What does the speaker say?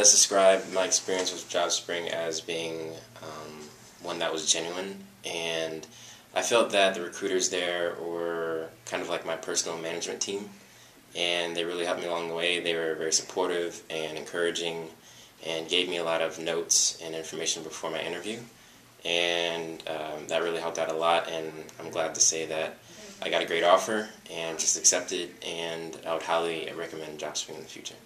best describe my experience with Jobspring as being one that was genuine, and I felt that the recruiters there were kind of like my personal management team, and they really helped me along the way. They were very supportive and encouraging and gave me a lot of notes and information before my interview, and that really helped out a lot, and I'm glad to say that I got a great offer and just accepted, and I would highly recommend Jobspring in the future.